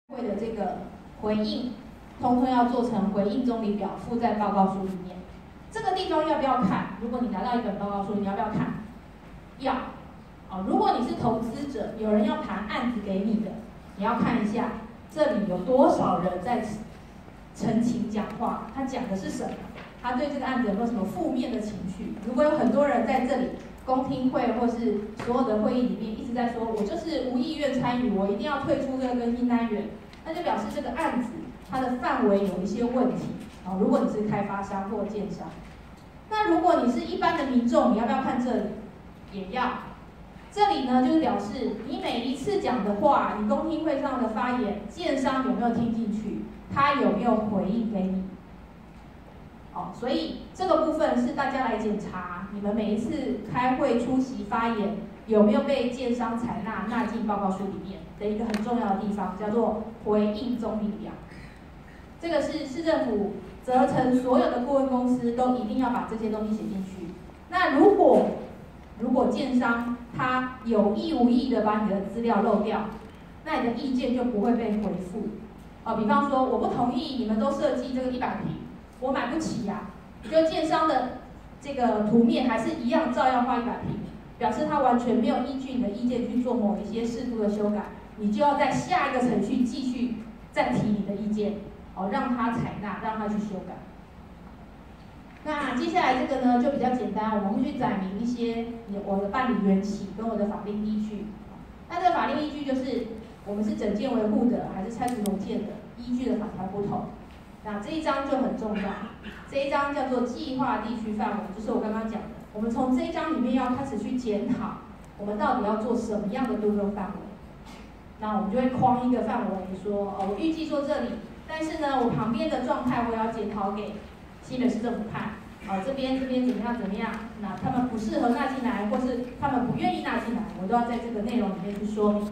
会的这个回应，通通要做成回应中理表，附在报告书里面。这个地方要不要看？如果你拿到一本报告书，你要不要看？要。如果你是投资者，有人要谈案子给你的，你要看一下这里有多少人在陈情讲话，他讲的是什么？他对这个案子有没有什么负面的情绪？如果有很多人在这里公听会或是所有的会议里面一直在说，我就是无意愿参与，我一定要退出这个更新单元，那就表示这个案子它的范围有一些问题。如果你是开发商或建商，那如果你是一般的民众，你要不要看这里？也要。这里呢，就是表示你每一次讲的话，你公听会上的发言，建商有没有听进去？他有没有回应给你？所以这个部分是大家来检查你们每一次开会出席发言有没有被建商采纳进报告书里面的一个很重要的地方，叫做回应中理表。这个是市政府责成所有的顾问公司都一定要把这些东西写进去。那如果建商他有意无意的把你的资料漏掉，那你的意见就不会被回复。比方说我不同意你们都设计这个100坪，我买不起呀，就建商的这个图面还是一样照样画100坪，表示他完全没有依据你的意见去做某一些适度的修改，你就要在下一个程序继续再提你的意见，让他采纳，让他去修改。那接下来这个呢就比较简单，我们会去载明一些我的办理缘起跟我的法定依据。那这个法定依据就是我们是整件维护的还是拆除重建的，依据的法条不同。那这一章就很重要，这一章叫做计划地区范围，就是我刚刚讲的。我们从这一章里面要开始去检讨，我们到底要做什么样的都更范围。那我们就会框一个范围，说我预计做这里，但是呢，我旁边的状态我也要检讨给新北市政府看。这边怎么样？那他们不适合纳进来，或是他们不愿意纳进来，我都要在这个内容里面去说明。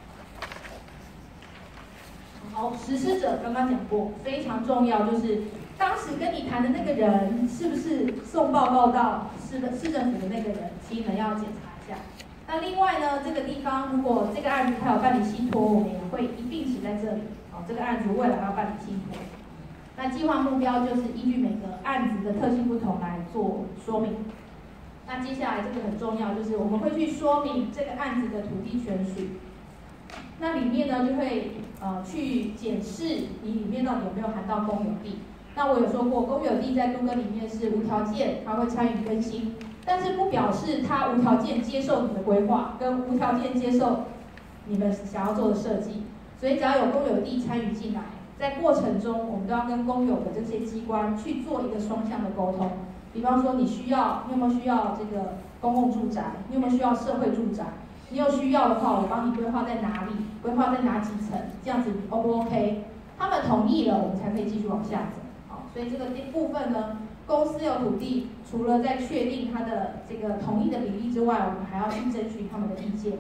好，实施者刚刚讲过，非常重要，就是当时跟你谈的那个人是不是送报告到市政府的那个人，其实要检查一下。那另外呢，这个地方如果这个案子它有办理信托，我们也会一并写在这里。这个案子未来要办理信托。那计划目标就是依据每个案子的特性不同来做说明。那接下来这个很重要，就是我们会去说明这个案子的土地权属。那里面呢就会去检视你里面到底有没有含到公有地。那我有说过，公有地在都更里面是无条件，它会参与更新，但是不表示它无条件接受你的规划，跟无条件接受你们想要做的设计。所以只要有公有地参与进来，在过程中我们都要跟公有的这些机关去做一个双向的沟通。比方说你有没有需要这个公共住宅，你有没有需要社会住宅？你有需要的话，我帮你规划在哪里，规划在哪几层，这样子 O 不 OK？ 他们同意了，我们才可以继续往下走。所以这个部分呢，公司有土地，除了在确定它的这个同意的比例之外，我们还要去争取他们的意见。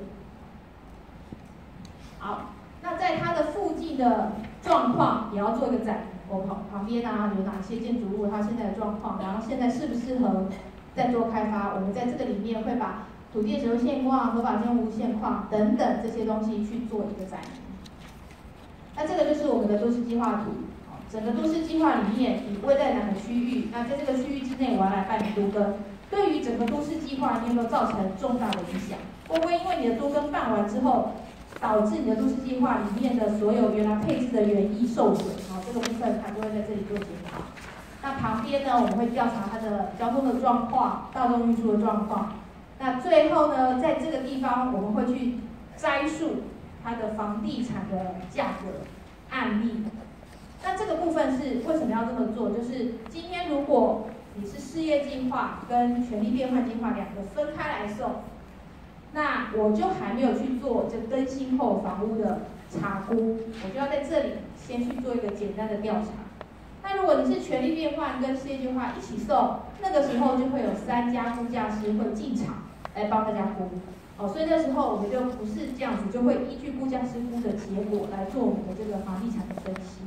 好，那在它的附近的状况也要做一个载明。我旁边有哪些建筑物，它现在的状况，然后现在适不适合再做开发？我们在这个里面会把土地使用现况、合法建物现况等等这些东西去做一个载明。那这个就是我们的都市计划图。整个都市计划里面，你位在哪个区域？那在这个区域之内，我要来办理都更。对于整个都市计划，你有没有造成重大的影响？会不会因为你的都更办完之后，导致你的都市计划里面的所有原来配置的原意受损？这个部分它就会在这里做检讨。那旁边呢，我们会调查它的交通的状况、大众运输的状况。那最后呢，在这个地方我们会去摘述它的房地产的价格案例。那这个部分是为什么要这么做？就是今天如果你是事业计划跟权利变换计划两个分开来送，那我就还没有去做这更新后房屋的查估，我就要在这里先去做一个简单的调查。那如果你是权利变换跟事业计划一起送，那个时候就会有3家估价师会进场来帮大家估。所以那时候我们就不是这样子，就会依据估价师估的结果来做我们的这个房地产的分析。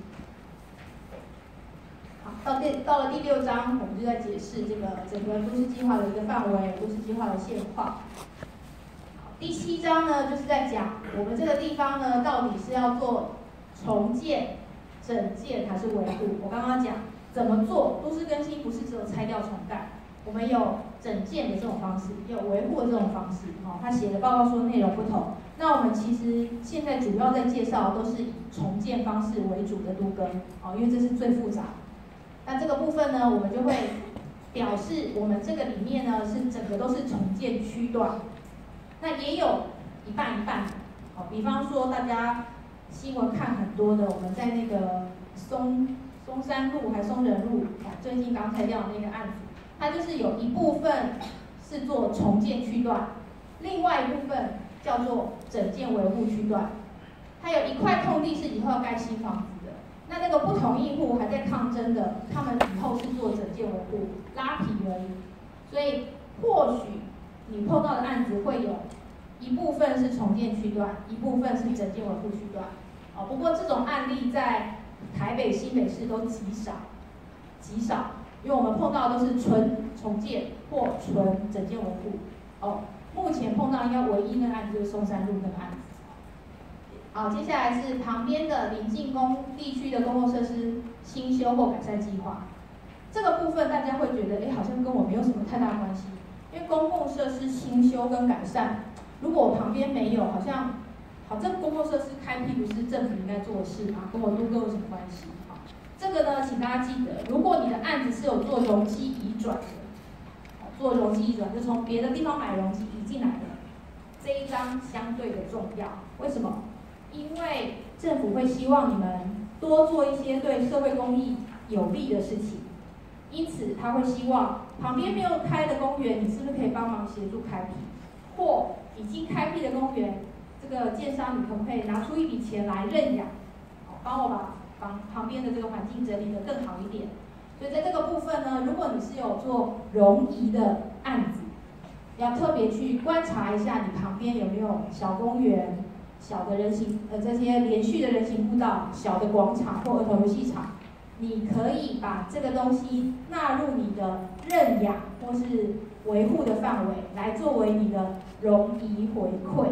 到了第6章，我们就在解释这个整个都市计划的一个范围，都市计划的现况。第7章呢，就是在讲我们这个地方呢，到底是要做重建、整建还是维护？我刚刚讲怎么做，都市更新不是只有拆掉重盖，我们有整建的这种方式，也有维护的这种方式。他写的报告书内容不同。那我们其实现在主要在介绍都是以重建方式为主的都更，因为这是最复杂。那这个部分呢，我们就会表示我们这个里面呢是整个都是重建区段，那也有一半一半的。比方说大家新闻看很多的，我们在那个松山路还松仁路，最近刚拆掉的那个案子，它就是有一部分是做重建区段，另外一部分叫做整建维护区段。它有一块空地是以后要盖新房子的，那个不同意户还在抗争的，他们以后是做整建维护，拉皮而已。所以或许你碰到的案子会有一部分是重建区段，一部分是整建维护区段。不过这种案例在台北、新北市都极少，因为我们碰到的都是纯重建或纯整建维护。目前碰到应该唯一那个案子就是松山路那个案子。好，接下来是旁边的邻近地区的公共设施新修或改善计划。这个部分大家会觉得，好像跟我没有什么太大关系，因为公共设施新修跟改善，如果我旁边没有，好像这公共设施开辟不是政府应该做的事吗？跟我都有什么关系？这个呢，请大家记得，如果你的案子是有做容积移转的，做容积移转就从别的地方买容积移进来的，这一张相对的重要。为什么？因为政府会希望你们多做一些对社会公益有利的事情，因此他会希望旁边没有开的公园，你是不是可以帮忙协助开辟？或已经开辟的公园，这个建商你可不可以拿出一笔钱来认养，帮我把旁边的这个环境整理得更好一点？所以在这个部分呢，如果你是有做容移的案子，要特别去观察一下你旁边有没有小公园、小的人行这些连续的人行步道、小的广场或儿童游戏场，你可以把这个东西纳入你的认养或是维护的范围，来作为你的容移回馈。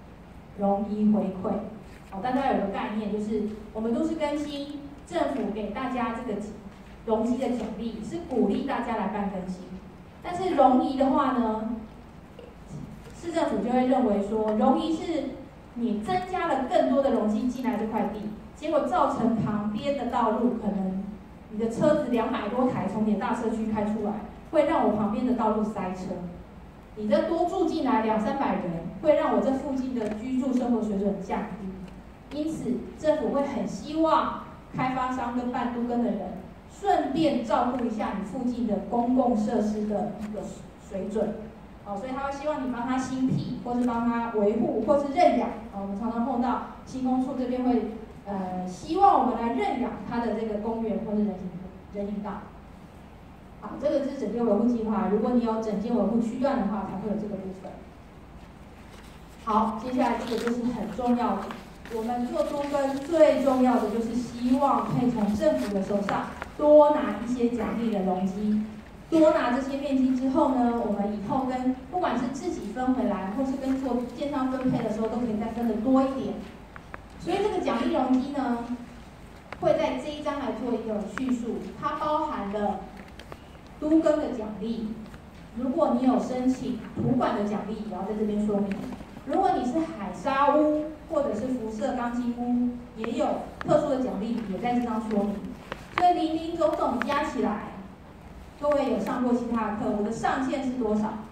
大家有个概念，就是我们都市更新，政府给大家这个容积的奖励，是鼓励大家来办更新。但是容移的话呢，市政府就会认为说，容移是你增加了更多的容积进来这块地，结果造成旁边的道路可能你的车子200多台从你的大社区开出来，会让我旁边的道路塞车。你这多住进来200-300人，会让我这附近的居住生活水准降低。因此，政府会很希望开发商跟办都更的人，顺便照顾一下你附近的公共设施的一个水准。所以他会希望你帮他新辟，或是帮他维护，或是认养。我们常常碰到新工处这边会希望我们来认养他的这个公园或是人行道。好，这个是整建维护计划。如果你有整建维护区段的话，才会有这个部分。好，接下来这个就是很重要的。我们做都更最重要的就是希望可以从政府的手上多拿一些奖励的容积，多拿这些面积之后呢，我们以后跟不管是自己分回来，或是跟做建商分配的时候，都可以再分得多一点。所以这个奖励容积呢，会在这一章来做一个叙述，它包含了都更的奖励，如果你有申请土管的奖励，也要在这边说明。如果你是海砂屋或者是辐射钢筋屋，也有特殊的奖励，也在这章说明。所以林林总总加起来，各位有上过其他的课，我的上限是多少？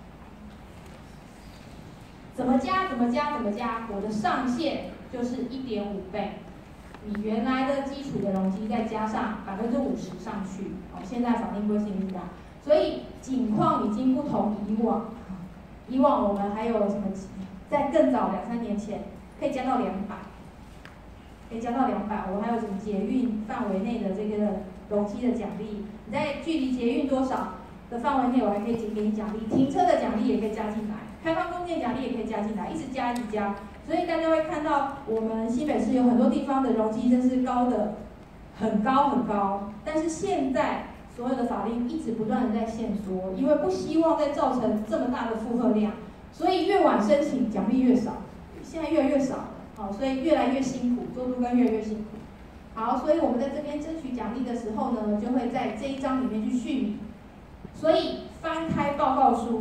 怎么加？我的上限就是1.5倍。你原来的基础的容积再加上50%上去，现在法定规定是这样，所以景况已经不同以往。以往我们还有什么？在更早2-3年前，可以加到200，我还有什么捷运范围内的这个容积的奖励？你在距离捷运多少的范围内，我还可以给你奖励。停车的奖励也可以加进来，开发公建奖励也可以加进来，一直加。所以大家会看到，我们新北市有很多地方的容积真是高的很高，但是现在所有的法令一直不断的在限缩，因为不希望再造成这么大的负荷量，所以越晚申请奖励越少，现在越来越少了。 好，所以越来越辛苦，做都更越来越辛苦。好，所以我们在这边争取奖励的时候呢，就会在这一章里面去续米。所以翻开报告书，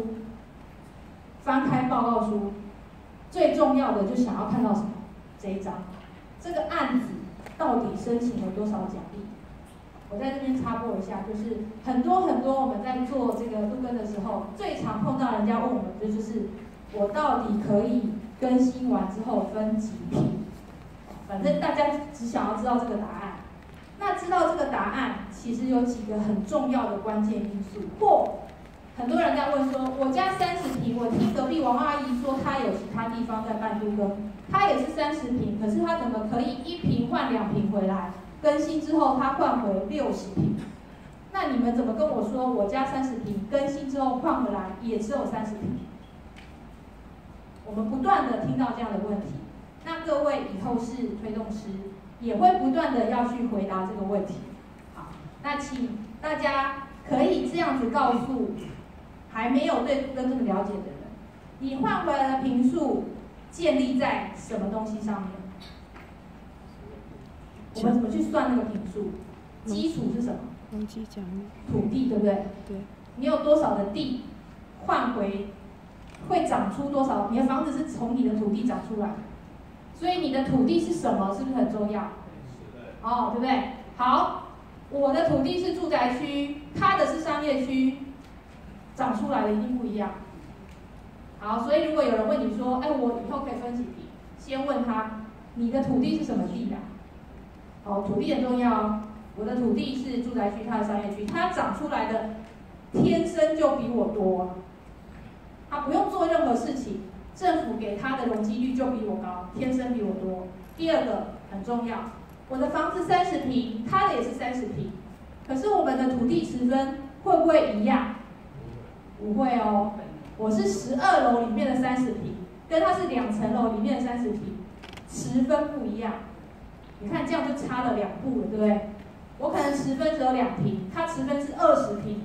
最重要的就想要看到什么？这一章，这个案子到底申请了多少奖励？我在这边插播一下，就是很多我们在做这个都更的时候，最常碰到人家问我们的就是我到底可以更新完之后分几批？反正大家只想要知道这个答案。那知道这个答案，其实有几个很重要的关键因素。或很多人在问说，我家30坪，我听隔壁王阿姨说她有其他地方在办都更，她也是30坪，可是她怎么可以1坪换2坪回来？更新之后她换回60坪？那你们怎么跟我说我家30坪更新之后换回来也只有30坪？我们不断的听到这样的问题。那各位以后是推动师，也会不断的要去回答这个问题。好，那请大家可以这样子告诉还没有对都更这么了解的人，你换回来的坪数建立在什么东西上面？我们怎么去算那个坪数？基础是什么？ 农机奖励。 土地，对不对？ 对。 你有多少的地换回，会长出多少？你的房子是从你的土地长出来的。所以你的土地是什么？是不是很重要？哦，对不对？好，我的土地是住宅区，他的是商业区，长出来的一定不一样。好，所以如果有人问你说，哎，我以后可以分几坪？先问他，你的土地是什么地呀？哦，土地很重要哦。我的土地是住宅区，他的商业区，它长出来的天生就比我多，他不用做任何事情。政府给他的容积率就比我高，天生比我多。第二个很重要，我的房子30坪，他的也是30坪，可是我们的土地持分会不会一样？不会哦，我是12楼里面的30坪，跟他是2层楼里面的30坪，持分不一样。你看这样就差了2步了，对不对？我可能持分只有2坪，他持分是20坪。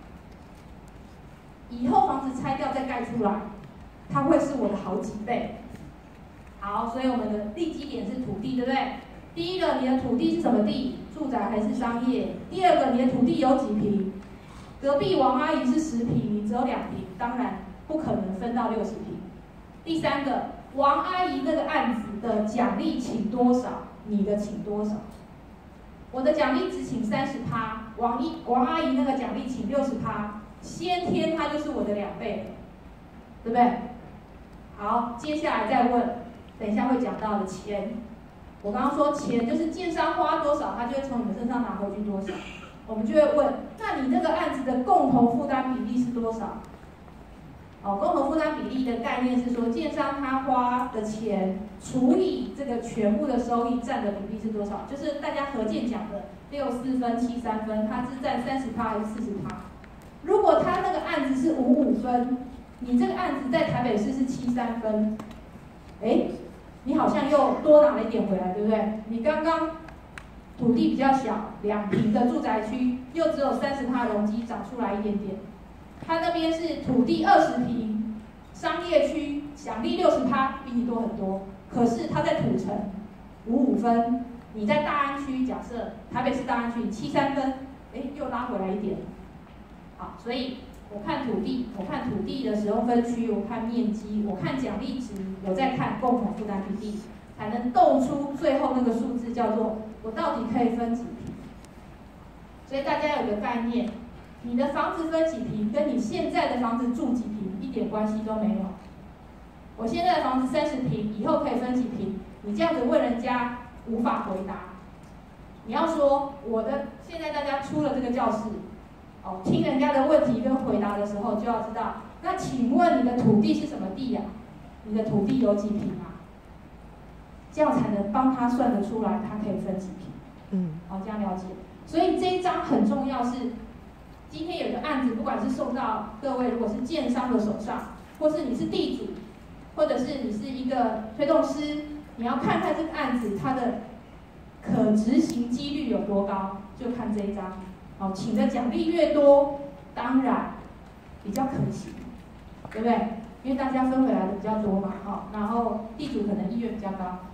以后房子拆掉再盖出来，它会是我的好几倍。好，所以我们的立基点是土地，对不对？第一个，你的土地是什么地？住宅还是商业？第二个，你的土地有几坪？隔壁王阿姨是10坪，你只有2坪，当然不可能分到60坪。第三个，王阿姨那个案子的奖励请多少？你的请多少？我的奖励只请30%，王阿姨那个奖励请60%，先天它就是我的2倍了，对不对？好，接下来再问，等一下会讲到的钱。我刚刚说钱就是建商花多少，他就会从你们身上拿回去多少。我们就会问，那你这个案子的共同负担比例是多少？哦，共同负担比例的概念是说，建商他花的钱除以这个全部的收益占的比例是多少？就是大家合建讲的64分、73分，它是占30%还是40%？如果他那个案子是55分，你这个案子在台北市是73分，哎，你好像又多拿了一点回来，对不对？你刚刚土地比较小，2坪的住宅区又只有30%容积，长出来一点点。他那边是土地20坪，商业区奖励60%，比你多很多。可是他在土城55分，你在大安区，假设台北市大安区73分，哎，又拉回来一点。好，所以我看土地的使用分区，我看面积，我看奖励值，我再看共同负担比例，才能斗出最后那个数字，叫做我到底可以分几坪。所以大家有个概念，你的房子分几坪，跟你现在的房子住几坪一点关系都没有。我现在的房子30坪，以后可以分几坪？你这样子问人家无法回答。你要说现在大家出了这个教室，哦，听人家的问题跟回答的时候，就要知道，那请问你的土地是什么地呀？你的土地有几坪啊？这样才能帮他算得出来，他可以分几坪。好，这样了解。所以这一章很重要是，今天有个案子，不管是送到各位，如果是建商的手上，或是你是地主，或者是你是一个推动师，你要看看这个案子它的可执行几率有多高，就看这一章。好，请的奖励越多，当然比较可行，对不对？因为大家分回来的比较多嘛，好，然后地主可能意愿比较高。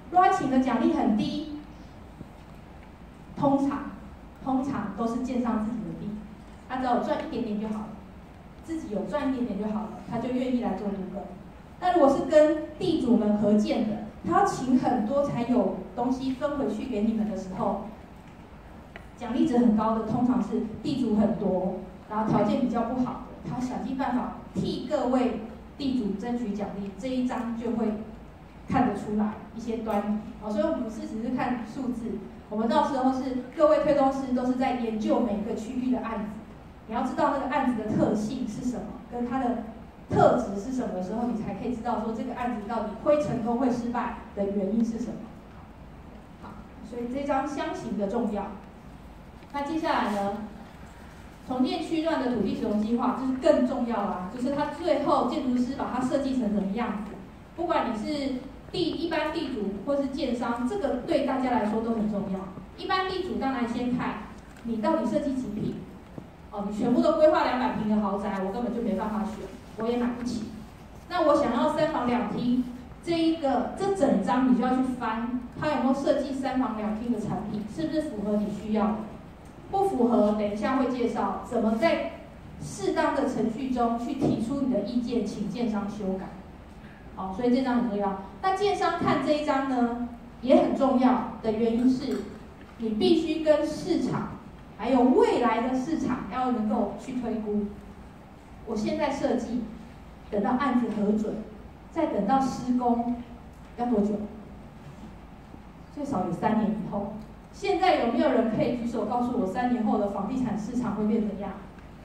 如果他请的奖励很低，通常都是建商自己的地，他只要有赚一点点就好了，自己有赚一点点就好了，他就愿意来做都更。那如果是跟地主们合建的，他要请很多才有东西分回去给你们的时候，奖励值很高的，通常是地主很多，然后条件比较不好的，他想尽办法替各位地主争取奖励，这一张就会看得出来一些端倪。所以我们不是只是看数字，我们到时候是各位推动师都是在研究每个区域的案子，你要知道那个案子的特性是什么，跟它的特质是什么的时候，你才可以知道说这个案子到底会成功会失败的原因是什么。好，所以这张箱型的重要。那接下来呢，重建区段的土地使用计划就是更重要啦，就是它最后建筑师把它设计成什么样子，不管你是一般地主或是建商，这个对大家来说都很重要。一般地主当然先看你到底设计几坪，你全部都规划200坪的豪宅，我根本就没办法选，我也买不起。那我想要3房2厅，这整张你就要去翻，它有没有设计3房2厅的产品，是不是符合你需要的？不符合，等一下会介绍怎么在适当的程序中去提出你的意见，请建商修改。好，所以这张很重要。那建商看这一张呢，也很重要的原因是，你必须跟市场还有未来的市场要能够去推估。我现在设计，等到案子核准，再等到施工，要多久？最少有3年以后。现在有没有人可以举手告诉我，3年后的房地产市场会变怎样？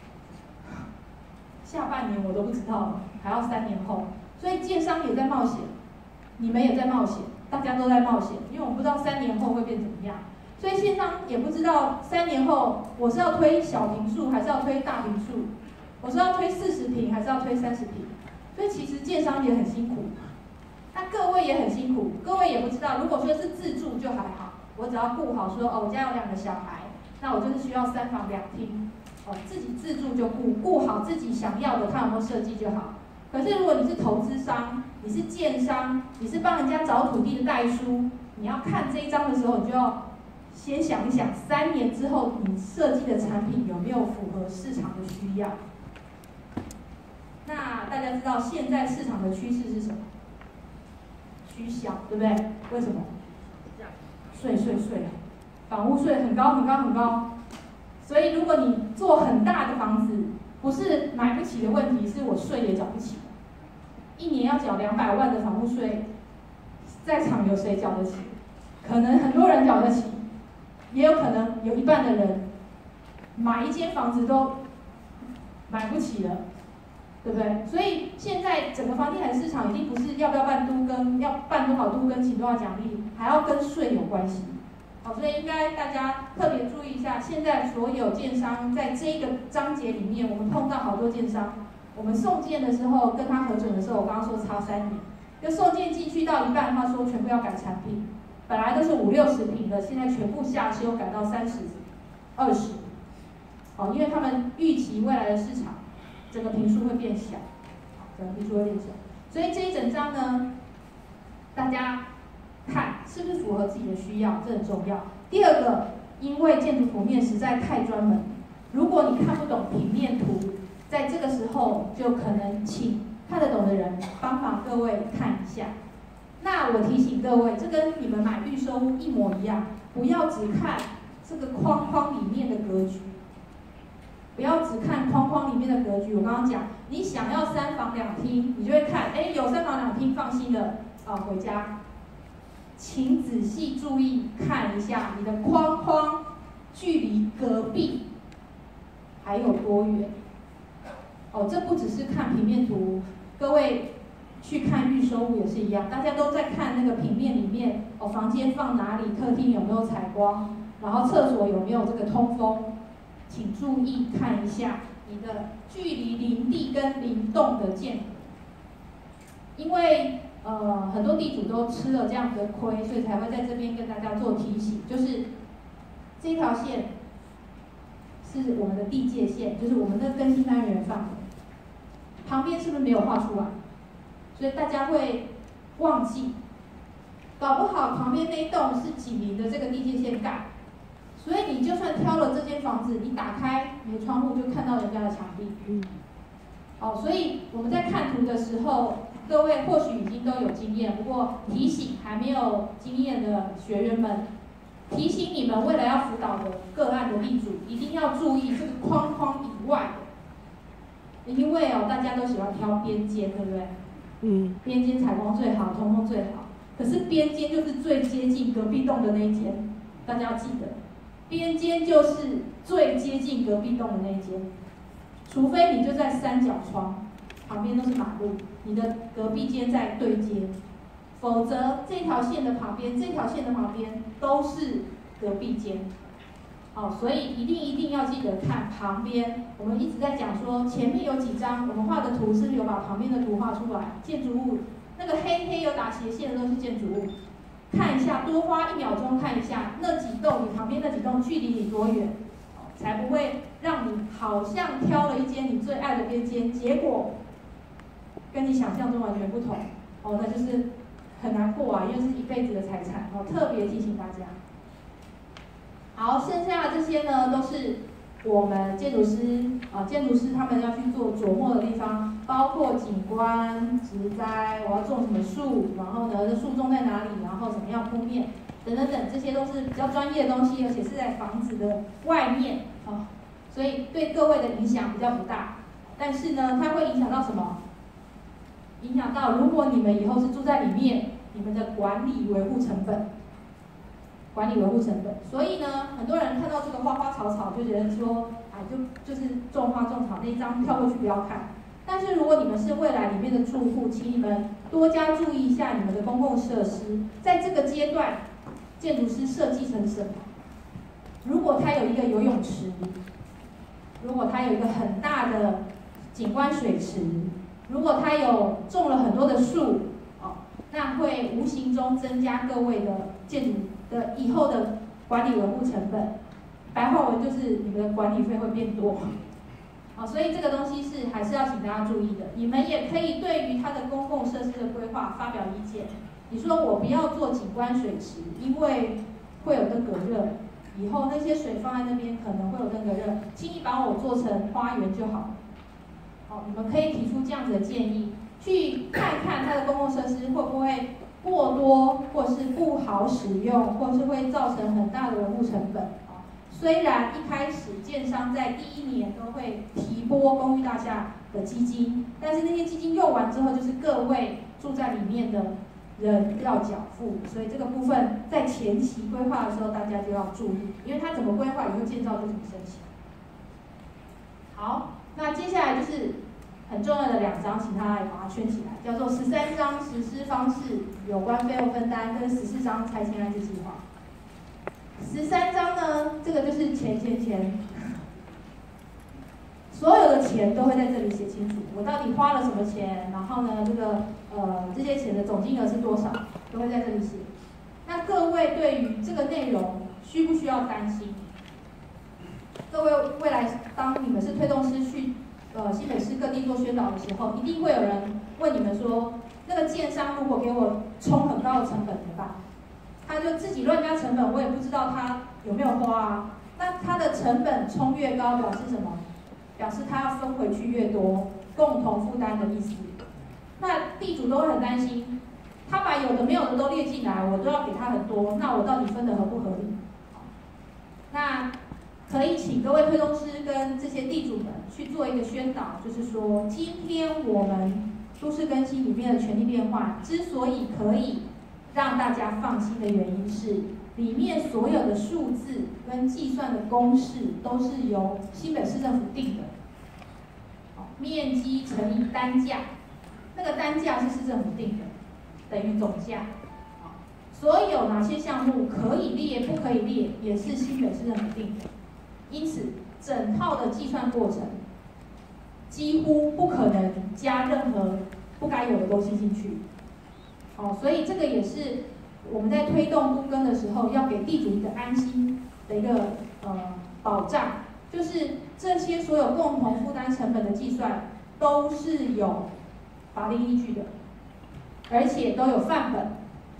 下半年我都不知道了，还要3年后。所以建商也在冒险，你们也在冒险，大家都在冒险，因为我们不知道3年后会变怎么样。所以建商也不知道3年后我是要推小坪数还是要推大坪数，我是要推40坪还是要推30坪。所以其实建商也很辛苦，那各位也很辛苦，各位也不知道，如果说是自住就还好。我只要顾好说我家有2个小孩，那我就是需要3房2厅，自己自住就顾好自己想要的，看有没有设计就好。可是如果你是投资商，你是建商，你是帮人家找土地的代书，你要看这一张的时候，你就要先想一想，3年之后你设计的产品有没有符合市场的需要。那大家知道现在市场的趋势是什么？趋小，对不对？为什么？税，房屋税很高，所以如果你做很大的房子，不是买不起的问题，是我税也缴不起。1年要缴200万的房屋税，在场有谁缴得起？可能很多人缴得起，也有可能有一半的人买一间房子都买不起了，对不对？所以现在整个房地产市场一定不是要不要办都更，要办多少都更，请多少奖励，还要跟税有关系。好，所以应该大家特别注意一下，现在所有建商在这一个章节里面，我们碰到好多建商，我们送件的时候跟他核准的时候，我刚刚说差3年，就送件进去到一半，他说全部要改产品，本来都是50-60坪的，现在全部下修改到30-20，因为他们预期未来的市场整个坪数会变小，所以这一整章呢，大家看是不是符合自己的需要，这很重要。第二个，因为建筑图面实在太专门，如果你看不懂平面图，在这个时候就可能请看得懂的人帮忙各位看一下。那我提醒各位，这跟你们买预售屋一模一样，不要只看这个框框里面的格局，不要只看框框里面的格局。我刚刚讲，你想要3房2厅，你就会看，有3房2厅，放心的回家。请仔细注意看一下你的框框距离隔壁还有多远。这不只是看平面图，各位去看预售屋也是一样，大家都在看那个平面里面，房间放哪里，客厅有没有采光，然后厕所有没有这个通风，请注意看一下你的距离邻地跟邻栋的间隔，因为很多地主都吃了这样子的亏，所以才会在这边跟大家做提醒，就是这条线是我们的地界线，就是我们的更新单元范围，旁边是不是没有画出来？所以大家会忘记搞不好旁边那一栋是紧邻的这个地界线盖，所以你就算挑了这间房子，你打开你的窗户就看到人家的墙壁。所以我们在看图的时候，各位或许已经都有经验，不过提醒还没有经验的学员们，提醒你们未来要辅导的个案的地主，一定要注意这个框框以外的，因为大家都喜欢挑边间，对不对？边间采光最好，通风最好。可是边间就是最接近隔壁栋的那一间，大家要记得，边间就是最接近隔壁栋的那一间。除非你就在三角窗旁边都是马路，你的隔壁间在对接，否则这条线的旁边、这条线的旁边都是隔壁间。所以一定要记得看旁边。我们一直在讲说，前面有几张我们画的图，是不是有把旁边的图画出来？建筑物那个黑有打斜线的都是建筑物，看一下，多花1秒钟看一下那几栋，你旁边那几栋距离你多远，才不会让你好像挑了一间你最爱的边间，结果跟你想象中完全不同。那就是很难过啊，因为是一辈子的财产。特别提醒大家。好，剩下的这些呢，都是我们建筑师他们要去做琢磨的地方，包括景观、植栽，我要种什么树，然后呢，这树种在哪里，然后怎么样铺面，等等等，这些都是比较专业的东西，而且是在房子的外面所以对各位的影响比较不大。但是呢，它会影响到什么？影响到如果你们以后是住在里面，你们的管理维护成本。所以呢，很多人看到这个花花草草就觉得说，就是种花种草那一张跳过去不要看。但是如果你们是未来里面的住户，请你们多加注意一下你们的公共设施，在这个阶段，建筑师设计成什么？如果它有一个游泳池，如果它有一个很大的景观水池，如果它有种了很多的树，那会无形中增加各位的建筑的以后的管理维护成本。白话文就是你们的管理费会变多。所以这个东西是还是要请大家注意的。你们也可以对于它的公共设施的规划发表意见。你说我不要做景观水池，因为会有登革热，以后那些水放在那边可能会有登革热，轻易把我做成花园就好了。你们可以提出这样子的建议，去看看它的公共设施会不会过多，或是不好使用，或是会造成很大的维护成本。虽然一开始建商在第1年都会提拨公寓大厦的基金，但是那些基金用完之后，就是各位住在里面的人要缴付，所以这个部分在前期规划的时候，大家就要注意，因为它怎么规划，以后建造就怎么申请。好，那接下来就是很重要的2章，请他来把它圈起来，叫做13章实施方式有关费用分担，跟14章拆迁安置计划。13章呢，这个就是钱，所有的钱都会在这里写清楚，我到底花了什么钱，然后呢，这些钱的总金额是多少，都会在这里写。那各位对于这个内容需不需要担心？各位未来当你们是推动师去新北市各地做宣导的时候，一定会有人问你们说，那个建商如果给我冲很高的成本怎么办？他就自己乱加成本，我也不知道他有没有花啊。那他的成本冲越高，表示什么？表示他要分回去越多，共同负担的意思。那地主都会很担心，他把有的没有的都列进来，我都要给他很多，那我到底分得合不合理？那可以请各位推动师跟这些地主们去做一个宣导，就是说，今天我们都市更新里面的权利变换之所以可以让大家放心的原因是，里面所有的数字跟计算的公式都是由新北市政府定的。面积乘以单价，那个单价是市政府定的，等于总价。所有哪些项目可以列，不可以列，也是新北市政府定的。因此，整套的计算过程几乎不可能加任何不该有的东西进去。所以这个也是我们在推动都更的时候，要给地主一个安心的一个保障，就是这些所有共同负担成本的计算都是有法律依据的，而且都有范本。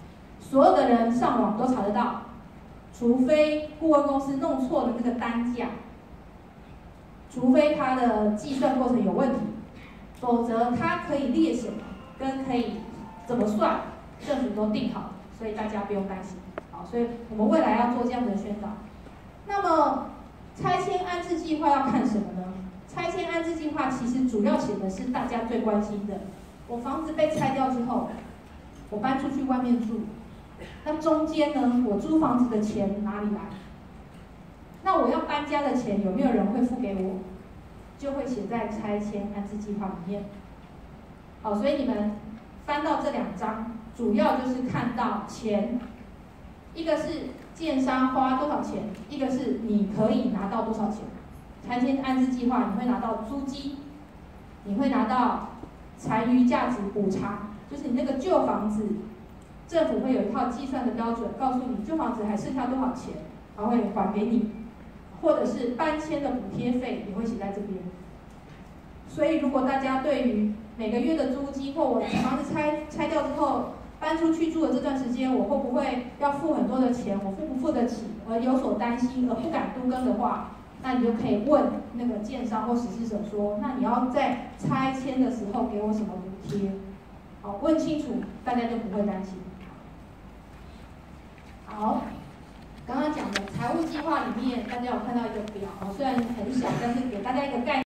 所有的人上网都查得到，除非顾问公司弄错了那个单价，除非它的计算过程有问题，否则它可以列什么跟可以怎么算，政府都定好了，所以大家不用担心。好，所以我们未来要做这样的宣导。那么拆迁安置计划要看什么呢？拆迁安置计划其实主要写的是大家最关心的，我房子被拆掉之后，我搬出去外面住，那中间呢，我租房子的钱哪里来？那我要搬家的钱有没有人会付给我？就会写在拆迁安置计划里面。好，所以你们翻到这2章，主要就是看到钱，一个是建商花多少钱，一个是你可以拿到多少钱。拆迁安置计划你会拿到租金，你会拿到残余价值补偿，就是你那个旧房子，政府会有一套计算的标准，告诉你旧房子还剩下多少钱，还会还给你，或者是搬迁的补贴费也会写在这边。所以如果大家对于每个月的租金或我房子拆掉之后搬出去住的这段时间，我会不会要付很多的钱，我付不付得起，而有所担心而不敢都更的话，那你就可以问那个建商或实施者说，那你要在拆迁的时候给我什么补贴？好，问清楚，大家就不会担心。好，刚刚讲的财务计划里面，大家有看到一个表，虽然很小，但是给大家一个概念。